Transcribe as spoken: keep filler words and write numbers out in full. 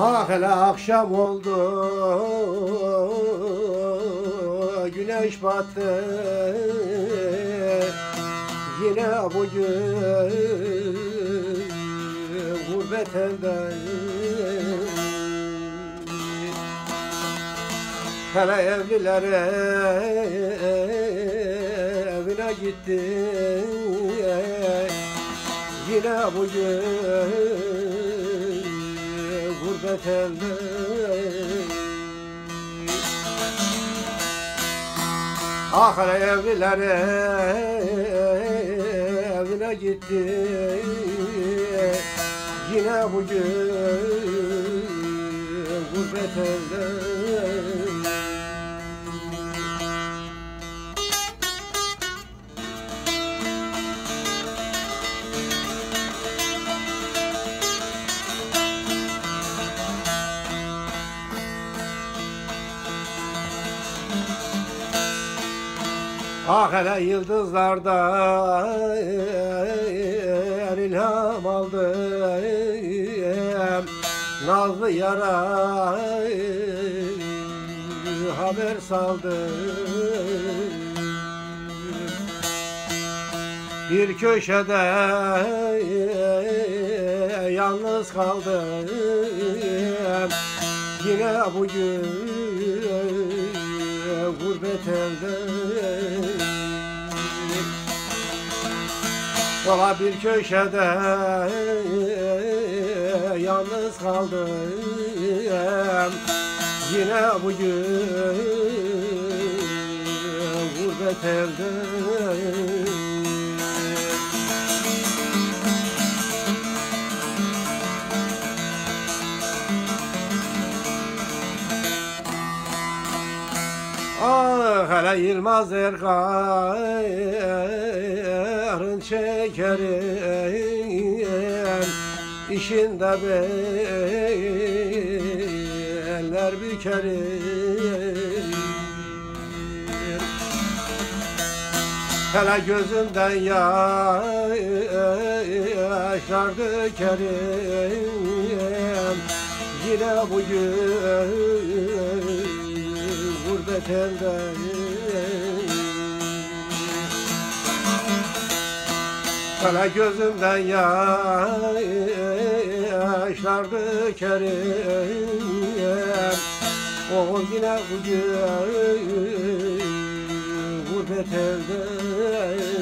Ah hele akşam oldu, güneş battı, yine bugün gurbet elde. Hele evlilere evine gitti, yine bugün gurbet elde. Ah hele evlilere evine gitti, yine bugün gurbet elde. Ah hele yıldızlardan ilham aldım, nazlı yara haber saldım. Bir köşede yalnız kaldım, yine bugün gurbet elde. Valla bir köşede yalnız kaldım, yine bugün gurbet elde. Ah hele Yılmaz Erkan'ın şekerim, işinde beller bükerim. Hele gözümden yaşlar dökerim, yine bugün gurbet elde. Hele gözümden yaşlar dökerim, o yine bugün gurbet elde.